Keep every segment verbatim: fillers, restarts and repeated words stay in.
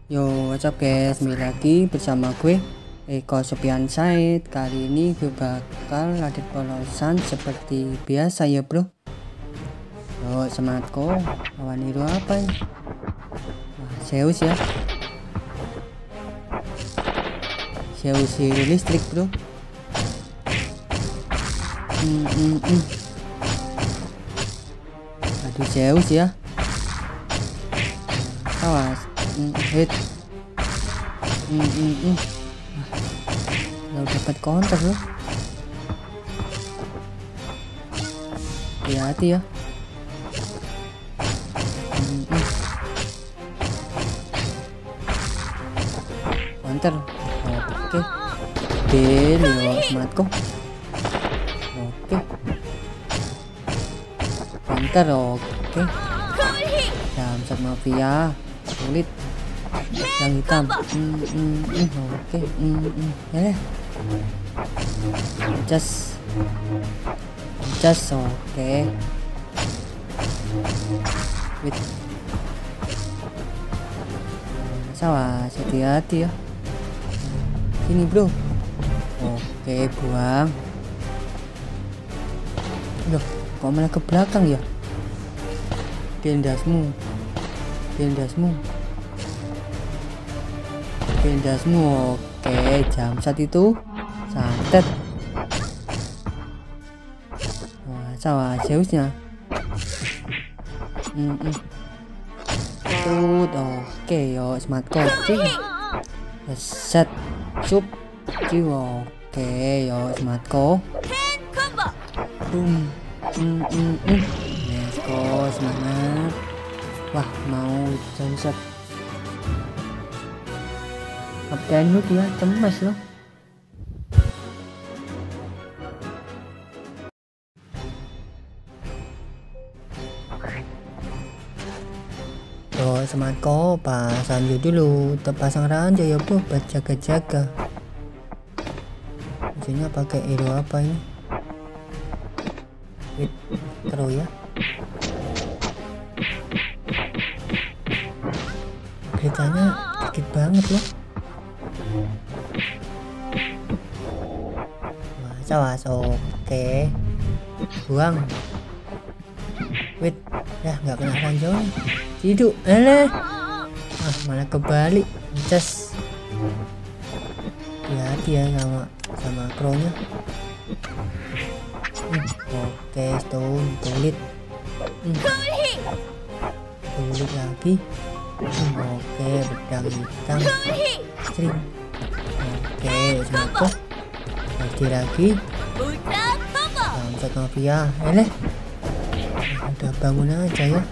Yo, what's up guys, kembali lagi bersama gue Eko Sopian Said. Kali ini gue bakal ladit polosan seperti biasa ya bro. Yo, semangat kok. Lawan hero apa ya? Wah, Zeus ya. Zeus hero listrik bro. Hmm, hmm, hmm. Aduh Zeus ya. Awas. Mm, hit mm, mm, mm. Nah, dapat counter loh, hati-hati ya. mm, mm. Counter, oke. Deal yo, semangatku. Oke, counter, oke. Damsat mafia sulit yang hitam. mm, mm, mm. Oke, mm, mm. Ya just just oke. Wait, salah, hati-hati ya. Sini bro. Oke, buang. Loh, kok malah ke belakang ya? Tendasmu, tendasmu, tendasmu. Oke, jam saat itu santet. Wah, sawah Zeusnya. Hmm, hmm. Tut, oke yo, smart coaching. Set, sup, jiwa. Oke yo, smart co. Boom, hmm, hmm, hmm. Let's go, semangat. Wah, mau sunset. Kapten lu dia cemas loh. Tuh semangat kok, pasang dulu, terpasang ranjau ya bro, berjaga-jaga. Maksudnya pakai hero apa ini? Wait, terus ya. Beritanya dikit banget loh. Awas, oke. Buang. Wait, ya nggak kena ranjau. Hidup, eh. Ah, malah kebalik. Just. Hati-hati ya sama sama crownya. Hmm, oke, stone, tulit. Hmm. Tulit lagi. Hmm, oke, pedang hitam. String. Oke, semua. Lagi lagi. Damsat mafia. Eleh. Udah bangun aja ya.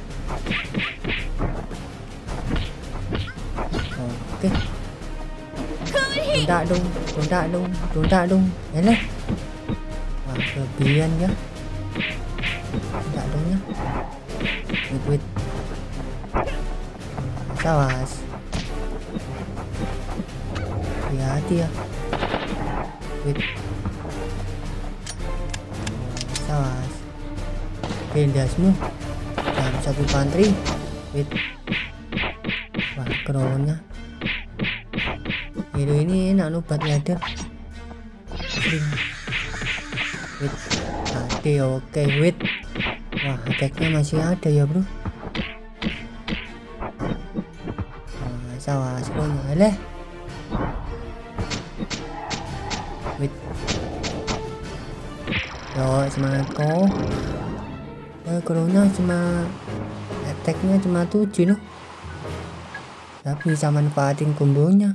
Oke. Tuntak dong, tuntak dong, tuntak dong. Eleh. Wah, kelebihan ya. Tuntak dong ya. Wait, wait. Sawas. Hati-hati ya. Wait. Sawas. Tendasmu dalam satu pantry. Wait. Wah, kronnya hero ini enak loh buat ladder. Wait, ada, oke. Wait, wah, attacknya masih ada ya bro. Wah, sawas kronnya. Eleh. Wait. Yo, semangat kok. Ya, corona cuma attacknya cuma tujuh loh. Tapi bisa manfaatin kombonya.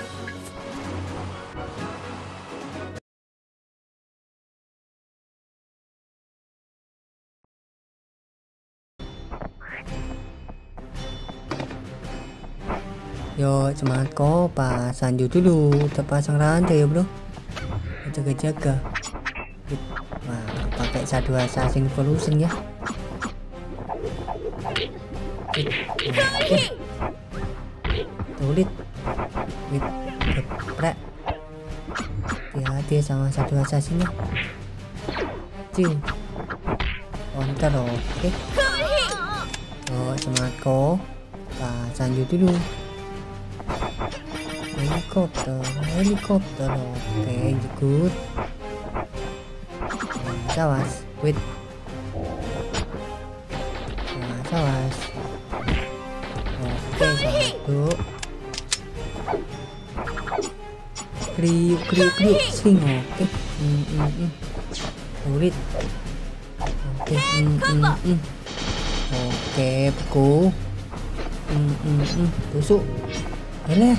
Yo, semangat kok, pasang dulu, terpasang rantai ya bro. Jaga-jaga. Wah, pakai satu assassin evolution ya. Oke. Tulit. Wait, geprek. Hati-hati sama satu assassinnya. Cium. Counter, oke. Oh, semangat kok. Pasang dulu. Helikopter, helikopter, oke, good. Nah, awas, wait. Nah, awas. Oke, satu. Kriuk, kriuk, kriuk, swing, oke. Hmm, hmm, hmm. Sulit. Oke, hmm, hmm, hmm. Oke, beku. Hmm, hmm, hmm. Tusuk. Boleh.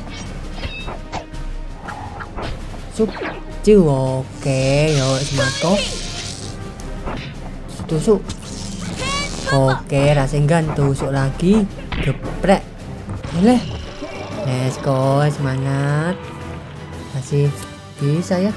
Sup. Ciu, oke, rồi Smartco. Tusuk. Oke, Rasengan tusuk lagi. Geprek. Boleh. Let's go, semangat. Masih bisa ya.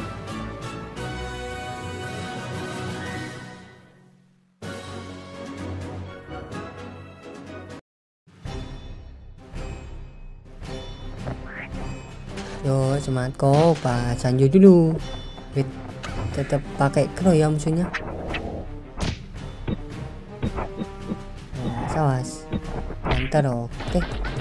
Yo, Smartco, Pak Sanju dulu. Wait, tetap pakai crow ya musuhnya. Nah, awas. Mantap, oke.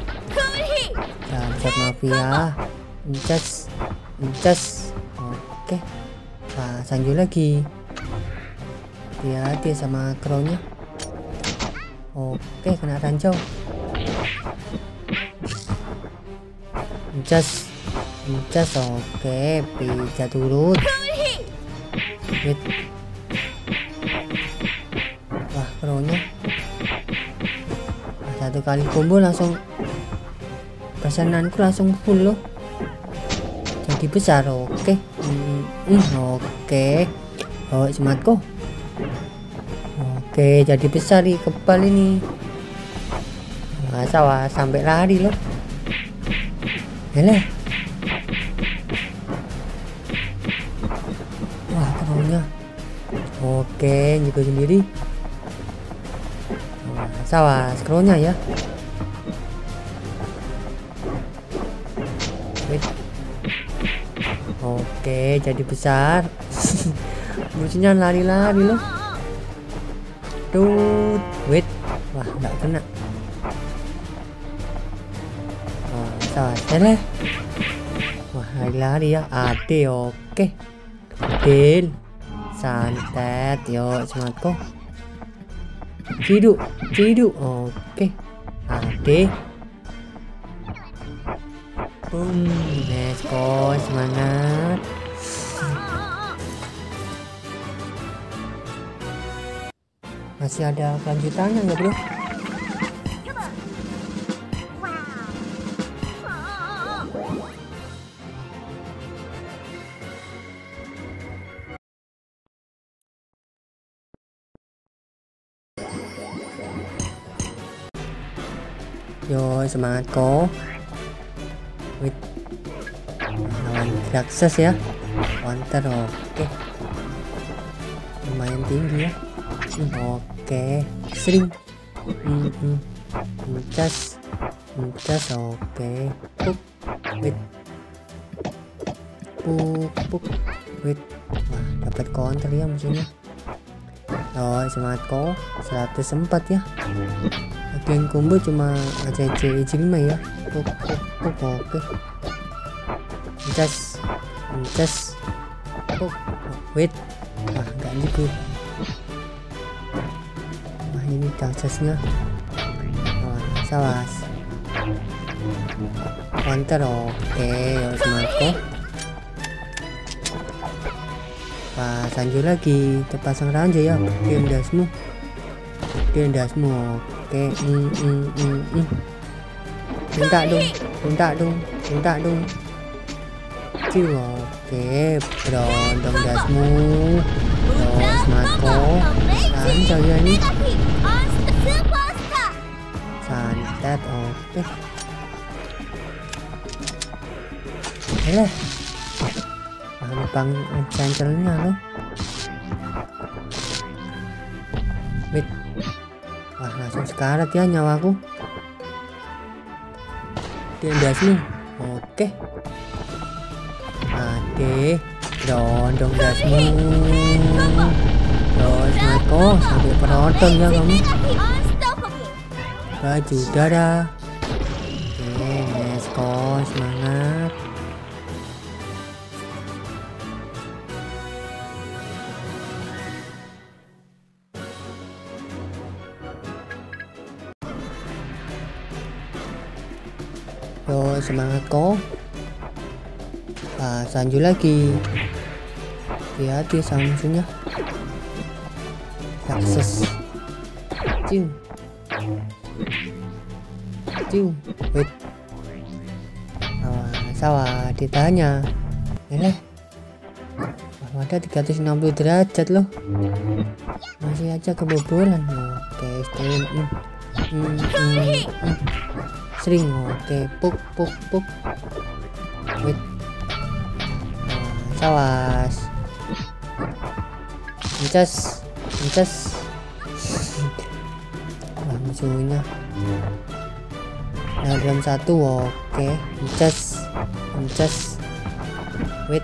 Siap mafia. Incas, incas. Oke. Pak Sanju lagi. Hati-hati sama crownya. Oke, kena ranjau. Incas. Incas, oke, pijat turun. Wait. Wah, crownya satu kali combo langsung pesananku langsung full loh, jadi besar. Oke. Hmm, hmm, oke. Oh, Smartco. Oke, jadi besar di kepal ini. Masa sampai lari loh. Yalah. Wah, crownya. Oke, juga sendiri. Sawas crownya ya. Wait. Oke, jadi besar. Musuhnya lari-lari loh. Tuh, wait. Wah, nggak kena. Oh, sawas ya. Wah, lari-lari ya. Ade, oke. Deal. Santet, yo Smartco. Ciduk, ciduk, oke. Ade. Boom, let's go, semangat. Masih ada kelanjutannya nggak bro? Yo, Smartco. Wait. Lawan raksas ya. Counter, oke. Lumayan tinggi ya. Oke, sering. Hmm, hmm. Mencas, mencas, oke. Puk, wait. Puk, puk, wait. Wah, dapat counter ya musuhnya. Oh, Smartco seratus empat ya. Bagian combo cuma A C C lima ya. Puk, puk, puk, oke. Mencas, mencas. Puk, wait. Wah, nggak gitu. Wah, ini dasasnya. Oh, sawas. Counter, oke. Yo, Smartco. Pak Sanju lagi, terpasang ranjau ya. Pakai dasmu, pakai dasmu, oke. Mm, mm, mm, mm. Minta dong, minta dong, minta dong. Ciu, oke. Berondong dasmu. Yo, Smartco. Ranjau ya ini. Santet, oke. Alah. Bang cancelnya loh. Wait. Wah, langsung sekarat ya nyawaku. Tindasmu. Oke. Ade, dondong dasmu. Terus Smartco sampai penonton ya kamu. Baju dada. Oke, let's go, semangat. Yo, semangat kok. Nah, Sanju lagi. Hati-hati sama musuhnya. Sukses. Ciu. Ciu. Wait. Awas, awas, ditanya. Ini ada tiga ratus enam puluh derajat loh. Masih aja kebobolan. Oke, stream. Hmm. Hmm, hmm, hmm. Sering. Oke, puk puk puk. Wait. Awas. Incas, incas. Wah, musuhnya. Nah, dalam satu. Oke, incas, incas. Wait.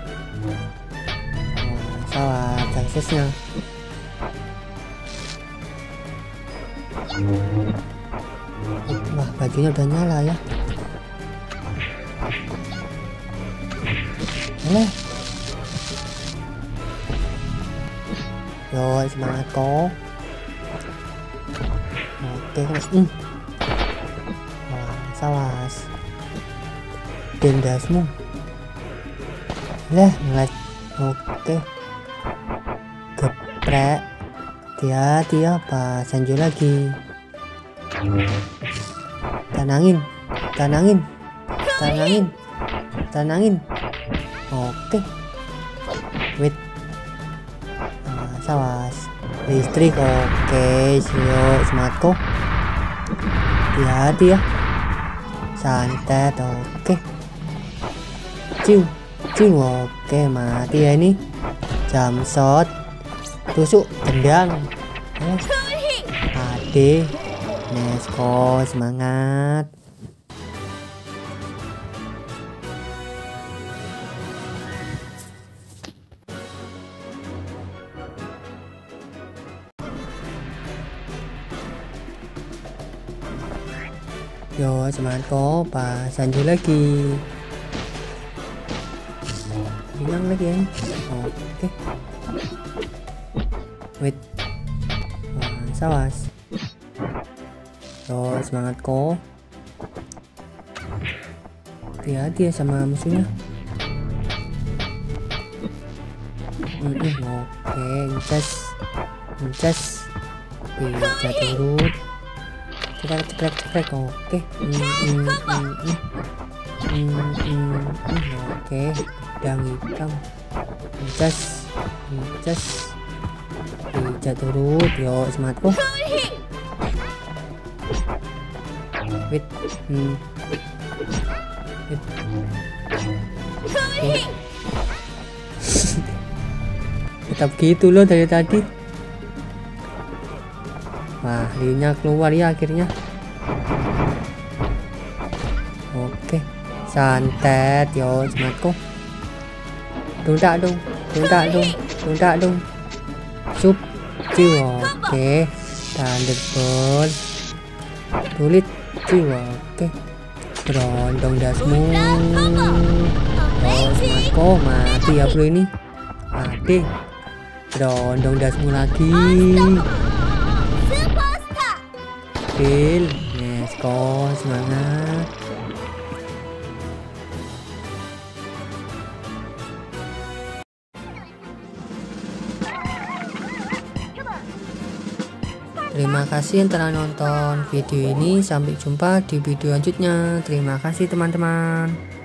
Salah, suksesnya. Wah, bajunya udah nyala ya. Boleh. Yo, semangat kok. Oke, hmm. Wah, salah. Dendasmu. Lah, ngelag. Oke. Geprek. Hati-hati ya, Pak Sanju lagi. Tanangin, tanangin, tanangin, tanangin. Oke. Wait. Sawas. Listrik. Oke, siap, semangat kok. Hati-hati ya. Santet. Oke. Ciu, ciu. Oke, mati ya ini. Jam shot. Tusuk, tendang. Eh. Ade. Nesko, semangat. Yo, semangat kok, Pak Sanju lagi. Hilang lagi ya. Oke. Wait. Wah, sawas. Yo, semangat kok. Hati-hati ya sama musuhnya. Hmm, oke, incas, incas. Bisa turut. Cekrek, cekrek, cekrek. Oke. Hmm, hmm, hmm, hmm. Hmm, hmm, hmm. Oke. Pedang hitam. Incas, incas. Bisa turut. Yo, semangat kok. Wait. Hmm. Wait. Okay. Tetap gitu loh dari tadi. Wah, liunya keluar ya akhirnya. Oke, santet. Yo, semangat kok. Tuntak dong, tuntak dong, tuntak dong. Sup, ciu. Oke, thunderbolt. Tulit, ciu. Oke, berondong dasmu. Oh, semangat kok. Mati ya bro ini. Mati. Berondong dasmu lagi. Kill, yes, kok semangat. Terima kasih yang telah nonton video ini. Sampai jumpa di video selanjutnya. Terima kasih teman-teman.